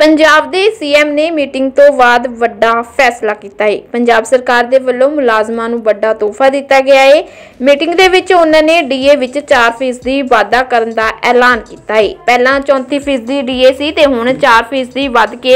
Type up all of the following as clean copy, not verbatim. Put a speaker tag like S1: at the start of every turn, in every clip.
S1: पंजाब दे सीएम ने मीटिंग तो बाद वड्डा फैसला किया है। पंजाब सरकार दे वल्लों मुलाजमां नूं वड्डा तोहफा दिता गया है। मीटिंग दे विच उन्हां ने डीए विच 4% वाधा करन दा ऐलान किया है। पहलां 34% डीए सी ते हुण 4% वध के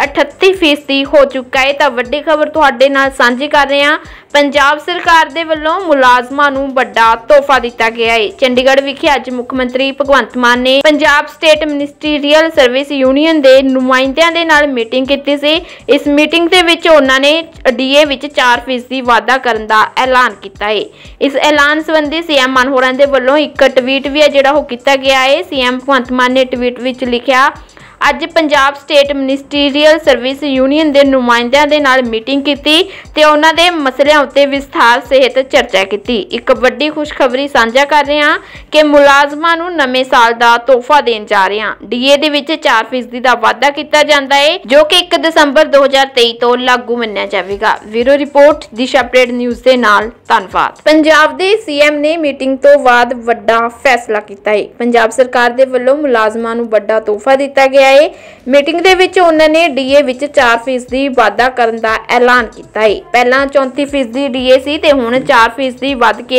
S1: 38% हो चुका है। तां वड्डी खबर तुहाडे नाल सांझी कर रहे हां। पंजाब सरकार दे वल्लों मुलाजमां नूं वड्डा तोहफा दिता गया है। चंडीगढ़ विखे अज मुख्यमंत्री भगवंत मान ने Punjab state ministerial service union दे नुमाइंदियां दे नाल मीटिंग कीती सी। इस मीटिंग दे विच उन्हां ने डीए विच 4% वाधा करन दा ऐलान कीता है। इस ऐलान संबंधी सीएम मान होरां दे वल्लों एक ट्वीट भी है जिहड़ा ओह कीता गया है। सीएम भगवंत मान ने ट्वीट विच लिखिया, अज Punjab state ministerial service union के नुमाइंदियां दे नाल मीटिंग कीती ते उन्हां दे मसलिਆਂ उत्ते विस्तार सहित चर्चा की। एक वड्डी खुशखबरी साझा कर रहे हां कि मुलाजमां नूं नवें साल दा तोहफा देण जा रहे हां। डीए दे विच 4% दा वाधा कीता जांदा है जो कि 1 दसंबर 2023 तो लागू मन्निया जावेगा। Bureau report Disha update news दे नाल धन्नवाद। पंजाब दे सीएम ने मीटिंग तो बाद वड्डा फैसला किया है। पंजाब सरकार दे वल्लों मुलाजमां नूं वड्डा तोहफा दिता गया है। मीटिंग दे विच उन्हां ने डीए विच 4% वाधा करन दा ऐलान किया है। पहलां 34% डीए सी ते हुण 4% वध के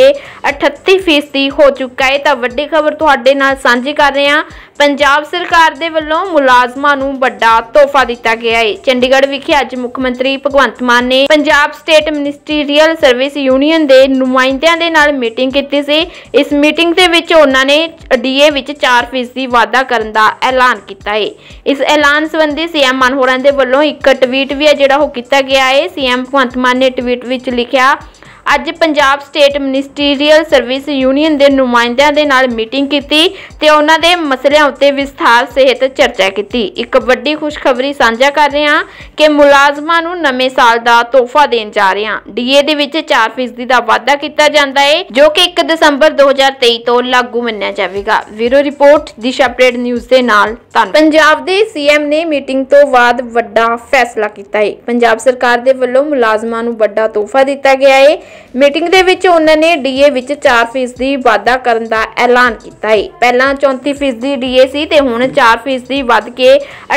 S1: 38% हो चुका है। तां वड्डी खबर तुहाडे नाल सांझी कर रहे हां। पंजाब सरकार दे वल्लों मुलाजमां नूं वड्डा तोहफा दिता गया है। चंडीगढ़ विखे अज मुख्यमंत्री भगवंत मान ने Punjab state ministerial service union दे नुमाइंदियां दे नाल मीटिंग कीती सी। इस मीटिंग दे विच उन्हां ने डीए विच 4% वाधा करन दा ऐलान किया है। इस ऐलान संबंधी सीएम मान होरां दे वल्लों एक ट्वीट भी है जिहड़ा ओह कीता गया है। सीएम भगवंत मान ने ट्वीट विच लिखिया, अज Punjab state ministerial service union के नुमाइंदियां दे नाल मीटिंग कीती ते उन्हां दे मसलिਆਂ उत्ते विस्तार सहित चर्चा की। एक वड्डी खुशखबरी साझा कर रहे हां कि मुलाजमां नूं नवें साल दा तोहफा देण जा रहे हां। डीए दे विच 4% दा वाधा कीता जांदा है जो कि 1 दसंबर 2023 तो लागू मन्निया जावेगा। Bureau report Disha update news दे नाल धन्नवाद। पंजाब दे सीएम ने मीटिंग तो बाद वड्डा फैसला किया है। पंजाब सरकार दे वल्लों मुलाजमां नूं वड्डा तोहफा दिता गया है। मीटिंग दे विच उन्हां ने डीए विच 4% वाधा करन दा ऐलान किया है। पहलां 34% डीए सी ते हुण 4% वध के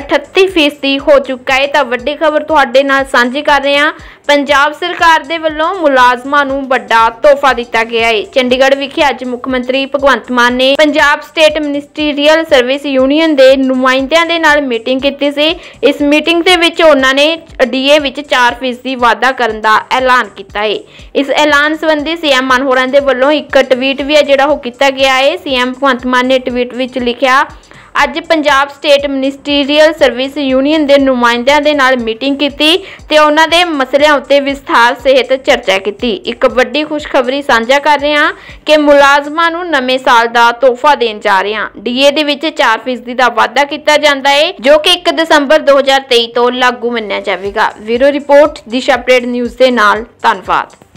S1: 38% हो चुका है। तां वड्डी खबर तुहाडे नाल सांझी कर रहे हां। पंजाब सरकार दे वल्लों मुलाजमां नूं वड्डा तोहफा दिता गया है। चंडीगढ़ विखे अज मुख्यमंत्री भगवंत मान ने Punjab state ministerial service union के नुमाइंदियां दे नाल मीटिंग कीती सी। इस मीटिंग दे विच उन्हां ने डीए विच 4% वाधा करन दा ऐलान किया है। इस ऐलान संबंधी सीएम मान होरां दे वल्लों एक ट्वीट भी है जिहड़ा ओह कीता गया है। सीएम भगवंत मान ने ट्वीट विच लिखिया, अज Punjab state ministerial service union के नुमाइंदियां दे नाल मीटिंग कीती ते उन्हां दे मसलिਆਂ उत्ते विस्तार सहित चर्चा की। एक वड्डी खुशखबरी साझा कर रहे हां कि मुलाजमां नूं नवें साल दा तोहफा देण जा रहे हां। डीए दे विच 4% दा वाधा कीता जांदा है जो कि 1 दसंबर 2023 तो लागू मन्निया जावेगा। Bureau report Disha update news दे नाल धन्नवाद।